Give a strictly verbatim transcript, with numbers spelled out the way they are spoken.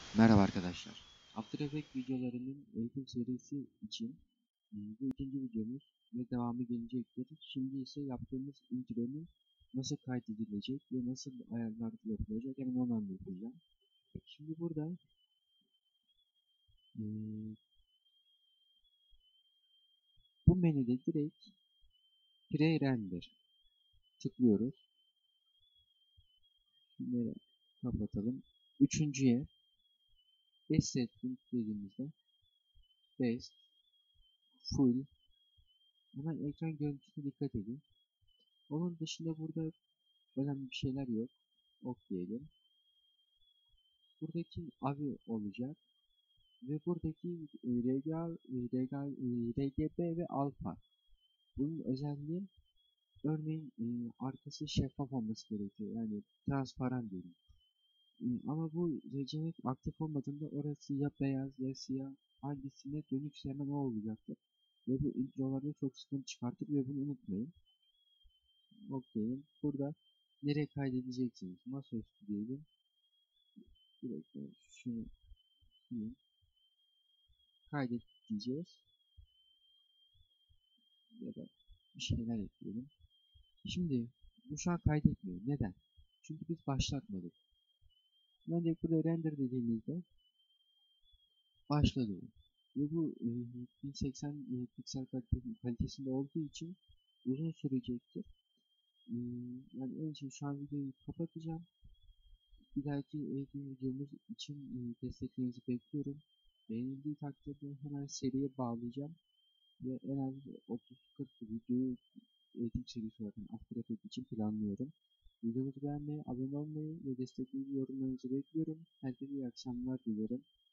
Merhaba arkadaşlar. After Effects videolarının eğitim serisi için e, bu ikinci videomuz ve devamı gelecektir. Şimdi ise yaptığımız intronun nasıl kaydedilecek ve nasıl ayarlar yapılacak hemen onu anlatacağım. Şimdi burada e, bu menüde direkt Pre-Render tıklıyoruz. Bunları kapatalım. Üçüncüye Best Setting dediğimizde Best, Full, hemen ekran görüntüsüne dikkat edin. Onun dışında burada önemli bir şeyler yok. Ok diyelim. Buradaki avi olacak ve buradaki e, R G A, e, R G A, e, R G B ve alfa. Bunun özelliği örneğin e, arkası şeffaf olması gerekiyor. Yani transparan diyelim. E, ama bu seçenek aktif olmadığında orası ya beyaz ya siyah, hangisine dönükse hemen o olacaktır. Ve bu introlarda çok sıkıntı çıkartır ve bunu unutmayın. Ok diyelim. Burada nereye kaydedeceksiniz? Masaüstü diyelim. Direkt şunu sileyim. Kaydet diyeceğiz. Ya da bir şeyler ekleyelim. Şimdi bu şu an kaydetmiyor. Neden? Çünkü biz başlatmadık. Ancak burada render dediğimizde başladı. Ve bu e, bin seksen e, piksel kalitesinde olduğu için uzun sürecektir. E, yani onun için şu an videoyu kapatacağım. Bir dahaki eğitim videomuz için e, desteklerinizi bekliyorum. Beğenildiği takdirde hemen seriye bağlayacağım. Ve en az otuz kırk videoyu eğitim serisi olarak After Effects için planlıyorum. Videomuzu beğenmeyi, abone olmayı ve destekleyici yorumlarınızı bekliyorum. Herkese iyi akşamlar dilerim.